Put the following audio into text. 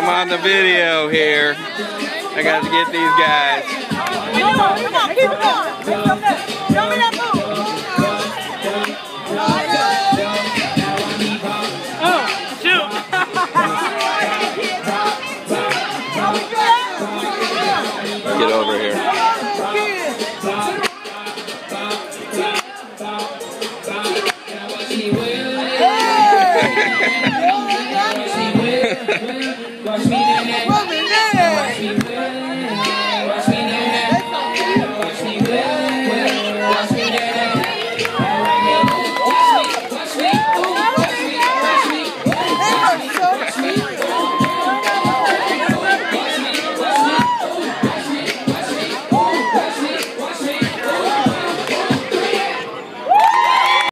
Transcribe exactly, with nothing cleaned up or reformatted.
on the video here. I got to get these guys. Come on, come on, keep it going.